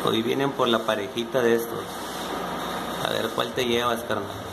Hoy vienen por la parejita de estos. A ver cuál te llevas, carnal.